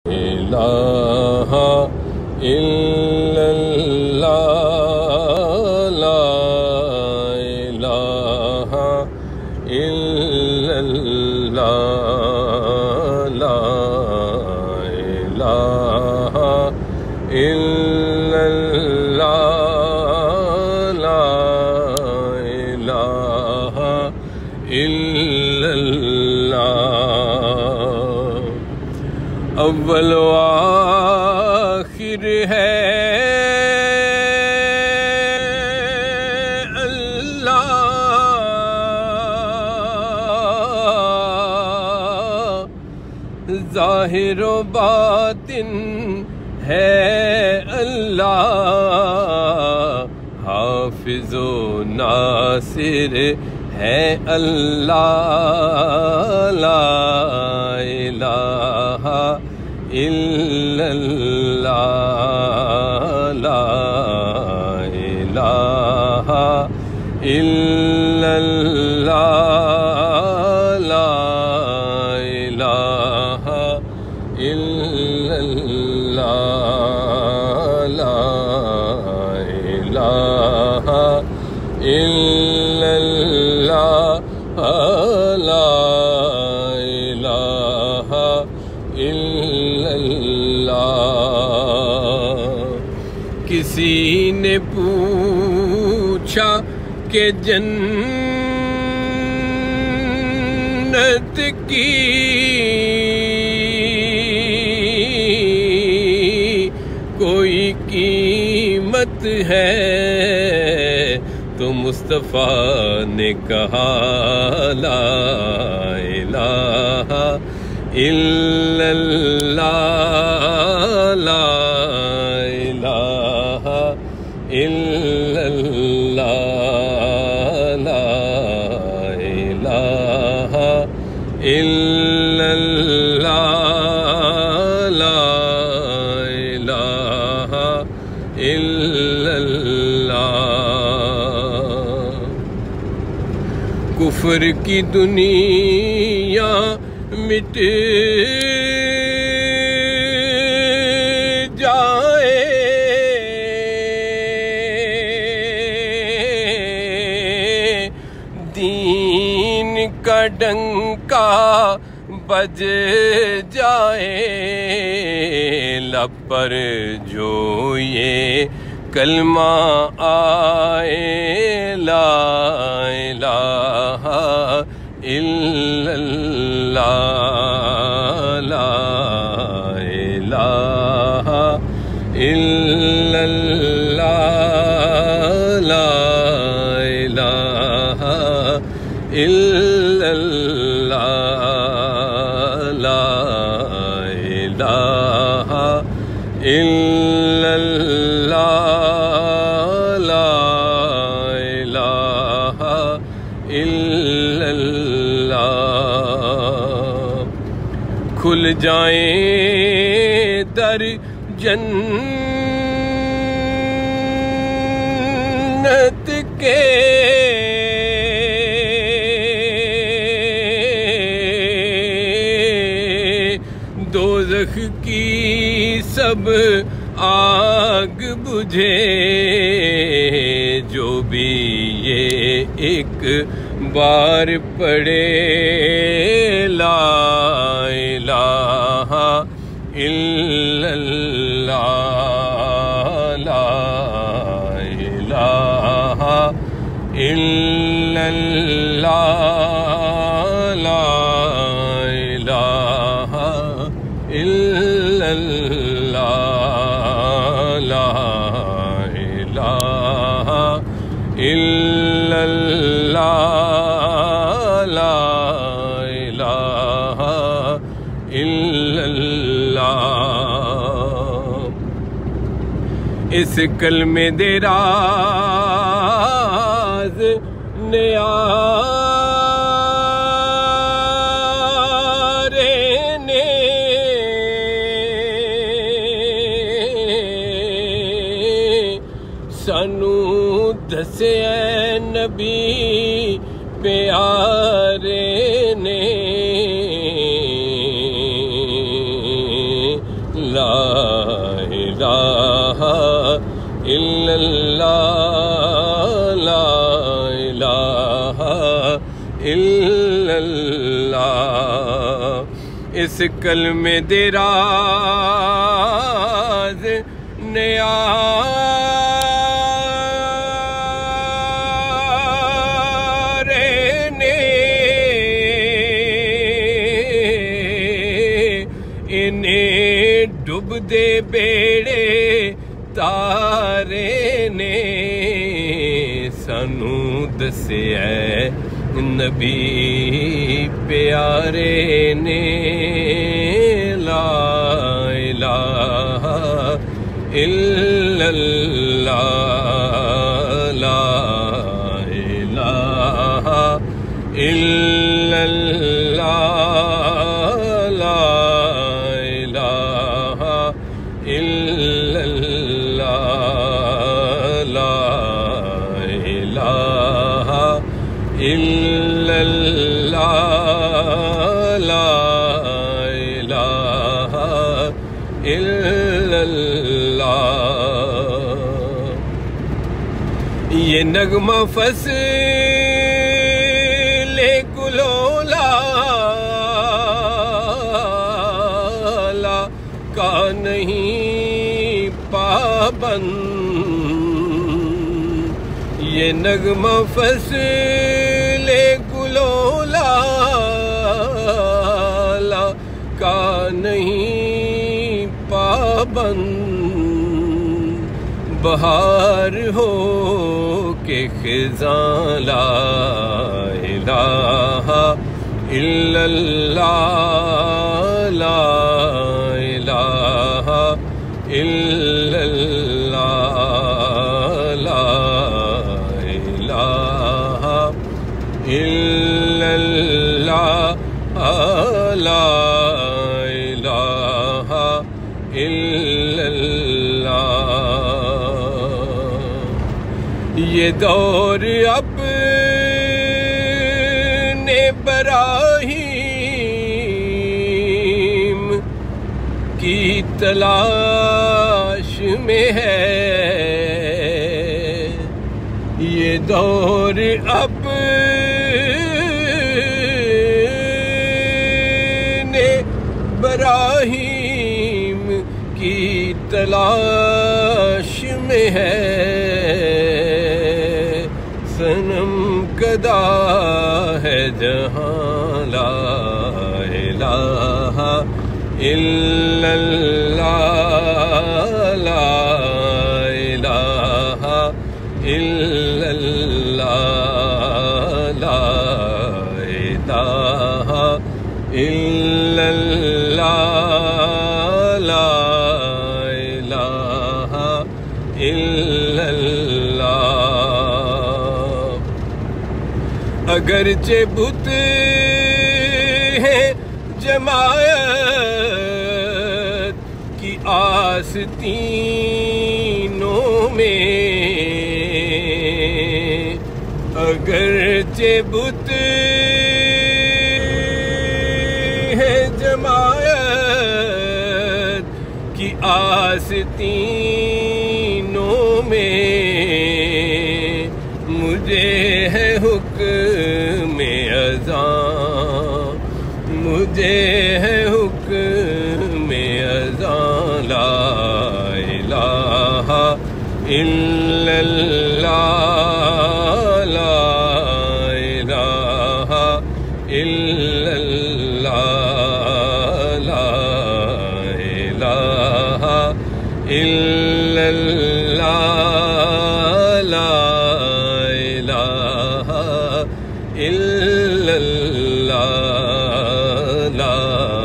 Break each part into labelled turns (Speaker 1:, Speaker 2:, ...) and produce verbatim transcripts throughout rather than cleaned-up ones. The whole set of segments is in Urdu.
Speaker 1: الہ الا اللہ لا الہ الا اللہ لا الہ الا اللہ لا الہ الا اللہ اول و آخر ہے اللہ ظاہر و باطن ہے اللہ حافظ و ناصر ہے اللہ لا الہ الا اللہ لا الہ الا اللہ لا الہ الا اللہ لا الہ الا اللہ لا الہ الا اللہ کسی نے پوچھا کہ جنت کی کوئی قیمت ہے تو مصطفیٰ نے کہا لا الہ الا اللہ لا الہ الا اللہ لا الہ الا اللہ لا الہ الا اللہ کفر کی دنیا مٹ جائے دین کا ڈنکا بج جائے لب پر جو یہ کلمہ آئے لا الہ الا اللہ لا الہ الا اللہ لا الہ الا اللہ لا الہ الا اللہ لا الہ الا اللہ کھل جائیں در جنت کے دوزخ کی سب آگ بجھے جو بھی یہ ایک بار پڑھے لا الہ الا اللہ لا الہ الا اللہ لا الہ الا اللہ لا الہ الا اللہ لا الہ الا اللہ اس کلمے دے راز نیارے نے سانو دسے اے نبی پیارے نے لا الہ الا اللہ لا الہ الا اللہ اس کلمے دے راز نیارے نے انہیں ڈب دے بیڑے تارے نے سانو دسیا نبی پیارے نے لا الہ الا اللہ لا الہ الا اللہ لا الہ الا اللہ لا الہ الا اللہ لا الہ الا اللہ یہ نغمہ فصل گلولا کا نہیں پابند یہ نغمہ فصل گلولا کا نہیں پابند بہار ہو کہ خزاں لا الہ الا اللہ لا الہ الا اللہ لا الہ الا اللہ لا الہ الا اللہ یہ دور اپنے براہیم کی تلاش میں ہے یہ دور اپنے براہیم کی تلاش میں ہے صنم کدا ہے جہاں لا الہ الا اللہ لا الہ الا اللہ لا الہ الا اللہ لا الہ الا اللہ اگرچہ بت ہے جماعت کی آستینوں میں اگرچہ بت ہے جماعت کی آستینوں میں مجھے ہے حکم اذان مجھے ہے حکم اذان لا الہ الا اللہ لا الہ الا اللہ لا الہ الا اللہ لا الہ الا اللہ لا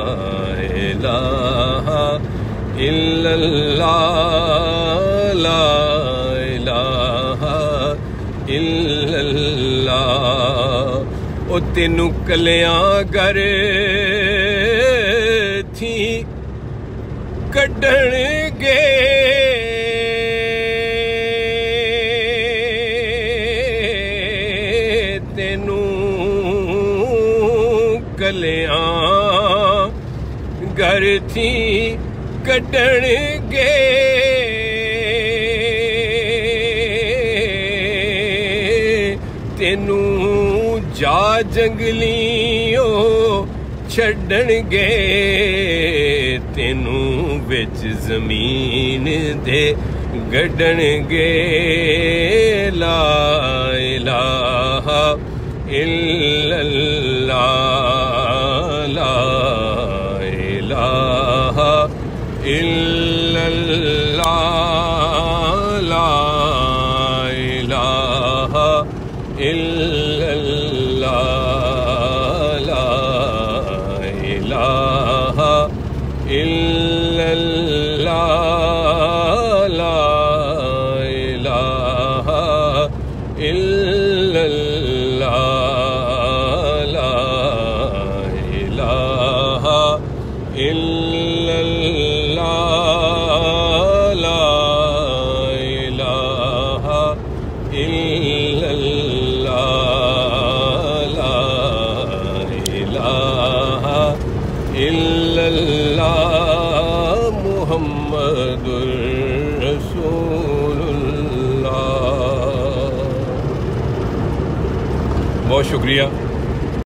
Speaker 1: الہ الا اللہ لا الہ الا اللہ او تینوں کلیاں گر تھی کڈن گے کلیاں گر تھی کٹن گے تینوں جا جنگلیوں چھڈن گے تینوں وچ زمین دے گڈن گے لا الہ الا اللہ لا الہ الا اللہ لا الہ الا اللہ لا الہ الا اللہ لا الہ الا اللہ لا الہ الا اللہ لا الہ الا اللہ لا الہ الا اللہ محمد رسول اللہ. بہت شکریہ.